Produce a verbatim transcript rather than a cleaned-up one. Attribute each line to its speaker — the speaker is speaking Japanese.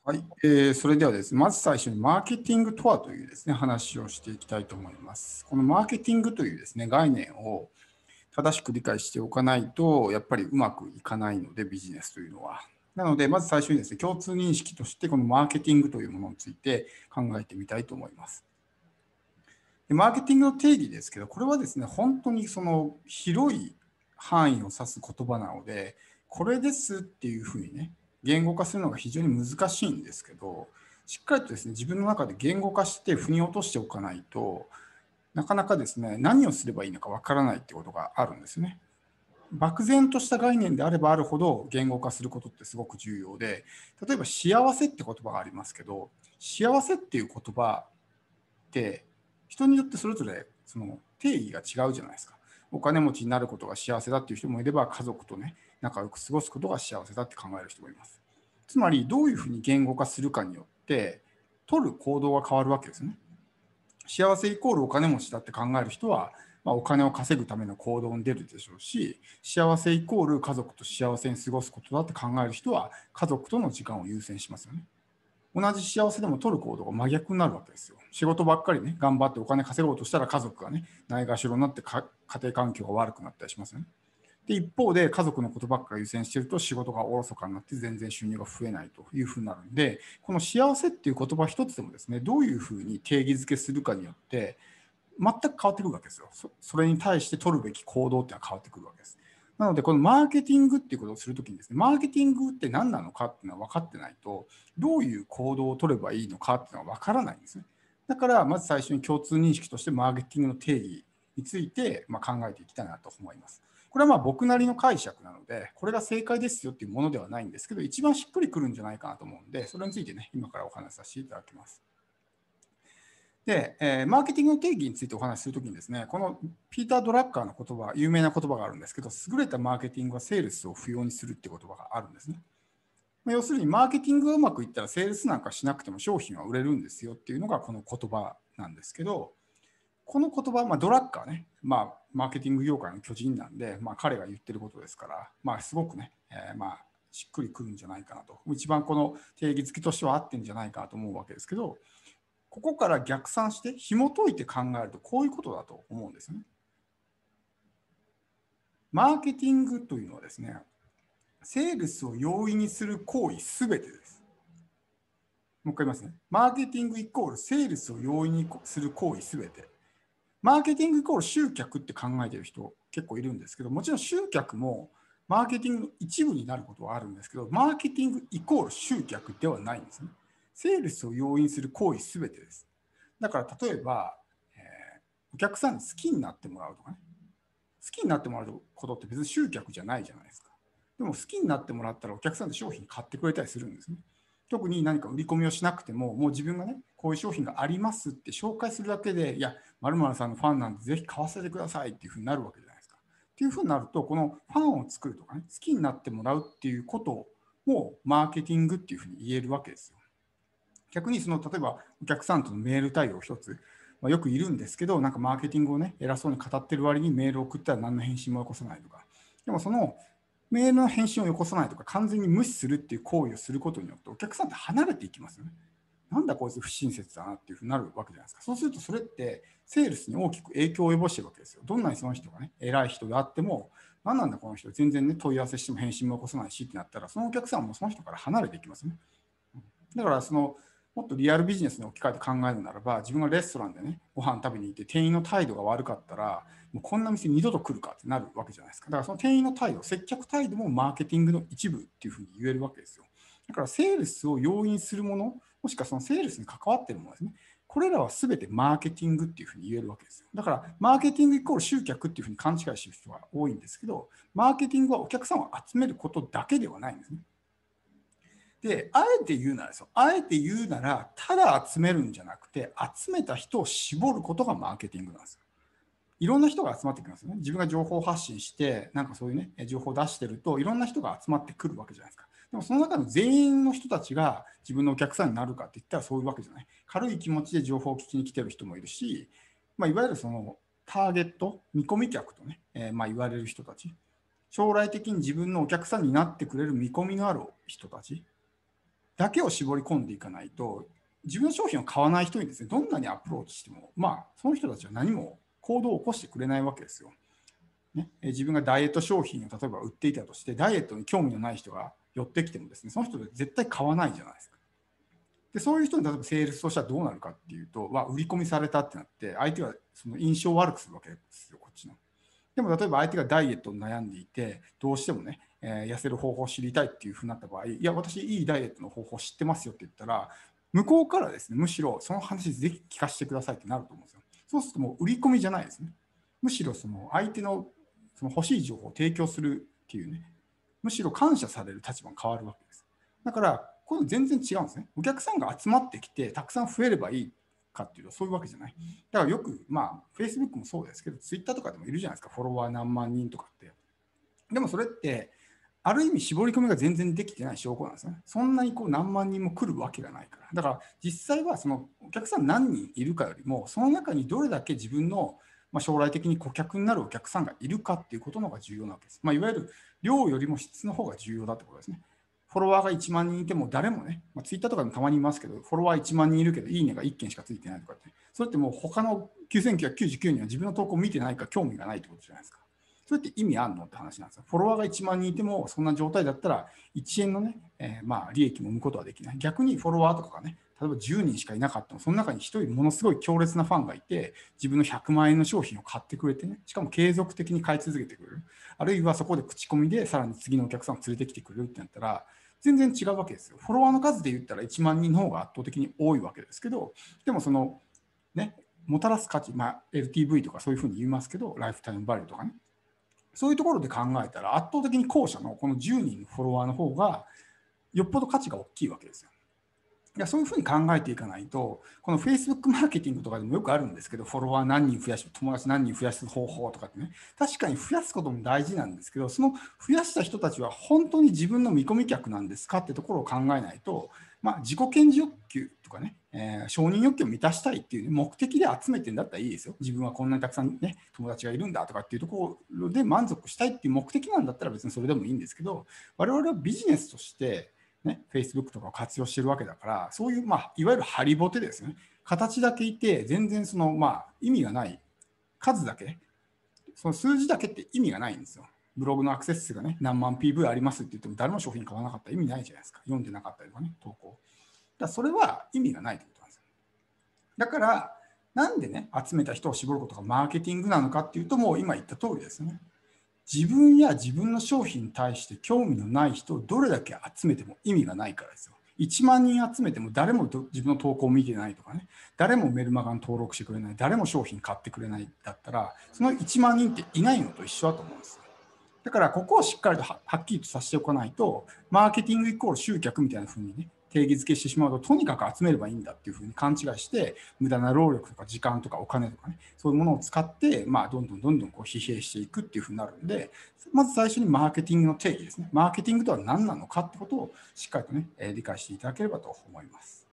Speaker 1: はい、えーそれではですね、まず最初にマーケティングとはというですね、話をしていきたいと思います。このマーケティングというですね、概念を正しく理解しておかないと、やっぱりうまくいかないので、ビジネスというのは。なので、まず最初にですね、共通認識として、このマーケティングというものについて考えてみたいと思います。でマーケティングの定義ですけど、これはですね、本当にその広い範囲を指す言葉なので、これですっていうふうにね、言語化するのが非常に難しいんですけど、しっかりとですね、自分の中で言語化して腑に落としておかないと、なかなかですね、何をすればいいのかわからないってことがあるんですね。漠然とした概念であればあるほど言語化することってすごく重要で、例えば幸せって言葉がありますけど、幸せっていう言葉って人によってそれぞれその定義が違うじゃないですか。お金持ちになることが幸せだっていう人もいれば、家族とね仲良く過ごすことが幸せだって考える人もいます。つまりどういうふうに言語化するかによって取る行動が変わるわけですね。幸せイコールお金持ちだって考える人は、まあ、お金を稼ぐための行動に出るでしょうし、幸せイコール家族と幸せに過ごすことだって考える人は家族との時間を優先しますよね。同じ幸せでも取る行動が真逆になるわけですよ。仕事ばっかりね、頑張ってお金稼ごうとしたら家族がね、ないがしろになって家庭環境が悪くなったりしますよね。で、一方で家族のことばっかり優先してると仕事がおろそかになって全然収入が増えないというふうになるんで、この幸せっていう言葉一つでもですね、どういうふうに定義づけするかによって全く変わってくるわけですよ。そそれに対して取るべき行動っていうのは変わってくるわけです。なので、このマーケティングっていうことをするときにですね、マーケティングって何なのかっていうのは分かってないと、どういう行動を取ればいいのかっていうのは分からないんですね。だから、まず最初に共通認識としてマーケティングの定義についてまあ考えていきたいなと思います。これはまあ僕なりの解釈なので、これが正解ですよっていうものではないんですけど、一番しっくりくるんじゃないかなと思うんで、それについてね、今からお話しさせていただきます。で、えーマーケティングの定義についてお話しするときにですね、このピーター・ドラッカーの言葉、有名な言葉があるんですけど、優れたマーケティングはセールスを不要にするっていう言葉があるんですね。まあ要するに、マーケティングがうまくいったら、セールスなんかしなくても商品は売れるんですよっていうのがこの言葉なんですけど、この言葉、まあ、ドラッカーね、まあ、マーケティング業界の巨人なんで、まあ、彼が言ってることですから、まあ、すごくね、えーまあ、しっくりくるんじゃないかなと、一番この定義付けとしては合ってるんじゃないかなと思うわけですけど、ここから逆算して紐解いて考えるとこういうことだと思うんですね。マーケティングというのはですね、セールスを容易にする行為すべてです。もう一回言いますね。マーケティングイコールセールスを容易にする行為すべて。マーケティングイコール集客って考えている人結構いるんですけど、もちろん集客もマーケティングの一部になることはあるんですけど、マーケティングイコール集客ではないんですね。セールスを容易にする行為すべてです。だから例えば、えーお客さんに好きになってもらうとかね、好きになってもらうことって別に集客じゃないじゃないですか。でも好きになってもらったらお客さんで商品買ってくれたりするんですね。特に何か売り込みをしなくても、もう自分がね、こういう商品がありますって紹介するだけで、いや、〇〇さんのファンなんでぜひ買わせてくださいっていうふうになるわけじゃないですか。っていうふうになると、このファンを作るとかね、好きになってもらうっていうこともマーケティングっていうふうに言えるわけですよ。逆にその例えばお客さんとのメール対応一つ、まあ、よくいるんですけど、なんかマーケティングをね、偉そうに語ってる割にメールを送ったら何の返信もよこさないとか、でもそのメールの返信をよこさないとか、完全に無視するっていう行為をすることによって、お客さんって離れていきますよね。なんだこいつ不親切だなっていうふうになるわけじゃないですか。そうするとそれってセールスに大きく影響を及ぼしてるわけですよ。どんなにその人がね、偉い人であっても、何なんだこの人、全然ね、問い合わせしても返信も起こさないしってなったら、そのお客さんもその人から離れていきますね。だからそのもっとリアルビジネスに置き換えて考えるならば、自分がレストランでね、ご飯食べに行って店員の態度が悪かったら、もうこんな店二度と来るかってなるわけじゃないですか。だからその店員の態度、接客態度もマーケティングの一部っていうふうに言えるわけですよ。だからセールスを容易にするもの、もしくはそのセールスに関わっているものですね。これらは全てマーケティングっていうふうに言えるわけですよ。だから、マーケティングイコール集客っていうふうに勘違いしている人が多いんですけど、マーケティングはお客さんを集めることだけではないんですね。で、あえて言うならですよ。あえて言うなら、ただ集めるんじゃなくて、集めた人を絞ることがマーケティングなんですよ。いろんな人が集まってきますよね。自分が情報発信して、なんかそういうね、情報を出してると、いろんな人が集まってくるわけじゃないですか。でもその中の全員の人たちが自分のお客さんになるかって言ったらそういうわけじゃない。軽い気持ちで情報を聞きに来てる人もいるし、まあ、いわゆるそのターゲット、見込み客とね、えーまあ言われる人たち、将来的に自分のお客さんになってくれる見込みのある人たち、 だけを絞り込んでいかないと、自分の商品を買わない人にですね、どんなにアプローチしても、まあ、その人たちは何も行動を起こしてくれないわけですよ。ね、自分がダイエット商品を例えば売っていたとして、ダイエットに興味のない人が寄ってきてもですね、その人で絶対買わないじゃないですか。で、そういう人に例えばセールスとしてはどうなるかっていうと、は売り込みされたってなって、相手はその印象を悪くするわけですよ、こっちの。でも例えば相手がダイエットに悩んでいて、どうしてもね、えー痩せる方法を知りたいっていうふうになった場合、いや、私、いいダイエットの方法を知ってますよって言ったら、向こうからですね、むしろその話ぜひ聞かせてくださいってなると思うんですよ。そうするともう売り込みじゃないですね。むしろその相手のその欲しい情報を提供するっていうね、むしろ感謝される立場が変わるわけです。だから、これ全然違うんですね。お客さんが集まってきて、たくさん増えればいいかっていうと、そういうわけじゃない。だからよく、まあ、Facebook もそうですけど、Twitter とかでもいるじゃないですか、フォロワー何万人とかって。でもそれって、ある意味絞り込みが全然できてない証拠なんですね。そんなにこう何万人も来るわけがないから。だから実際はそのお客さん何人いるかよりも、その中にどれだけ自分のまあ将来的に顧客になるお客さんがいるかっていうことの方が重要なわけです。まあ、いわゆる量よりも質の方が重要だってことですね。フォロワーがいちまん人いても誰もね、まあ、ツイッターとかでもたまにいますけど、フォロワーいちまん人いるけど、いいねがいっけんしかついてないとかって、それってもう他のきゅうせんきゅうひゃくきゅうじゅうきゅうにんは自分の投稿を見てないか興味がないってことじゃないですか。それって意味あんのって話なんですよ。フォロワーがいちまん人いても、そんな状態だったら、いちえんのね、えーまあ利益も生むことはできない。逆にフォロワーとかがね、例えばじゅうにんしかいなかったも、その中にひとりものすごい強烈なファンがいて、自分のひゃくまん円の商品を買ってくれてね、しかも継続的に買い続けてくれる。あるいはそこで口コミでさらに次のお客さんを連れてきてくれるってなったら、全然違うわけですよ。フォロワーの数で言ったらいちまん人の方が圧倒的に多いわけですけど、でもその、ね、もたらす価値、まあ、エルティーブイ とかそういうふうに言いますけど、ライフタイムバリューとかね、そういうところで考えたら圧倒的に後者のこのじゅうにんのフォロワーの方がよっぽど価値が大きいわけですよ。いやそういうふうに考えていかないと、この Facebook マーケティングとかでもよくあるんですけど、フォロワー何人増やし、友達何人増やす方法とかってね、確かに増やすことも大事なんですけど、その増やした人たちは本当に自分の見込み客なんですかってところを考えないと、まあ、自己顕示欲求とかね、えー承認欲求を満たしたいっていう、ね、目的で集めてんだったらいいですよ。自分はこんなにたくさんね、友達がいるんだとかっていうところで満足したいっていう目的なんだったら別にそれでもいいんですけど、我々はビジネスとして、ね、Facebook とかを活用してるわけだから、そういう、まあ、いわゆるハリボテですよね。形だけいて、全然その、まあ、意味がない、数だけ、その数字だけって意味がないんですよ。ブログのアクセス数がね、何万 ピーブイ ありますって言っても、誰も商品買わなかったら意味ないじゃないですか。読んでなかったりとかね、投稿。だからそれは意味がないってことなんですよ。だから、なんでね、集めた人を絞ることがマーケティングなのかっていうと、もう今言った通りですね。自分や自分の商品に対して興味のない人をどれだけ集めても意味がないからですよ。いちまん人集めても誰も自分の投稿を見てないとかね、誰もメルマガに登録してくれない、誰も商品買ってくれないだったら、そのいちまん人っていないのと一緒だと思うんです。だからここをしっかりとはっきりとさせておかないと、マーケティングイコール集客みたいな風にね、定義づけしてしまうと、とにかく集めればいいんだっていうふうに勘違いして、無駄な労力とか時間とかお金とかね、そういうものを使って、まあ、どんどんどんどんこう疲弊していくっていうふうになるんで、まず最初にマーケティングの定義ですね。マーケティングとは何なのかってことをしっかりとね、理解していただければと思います。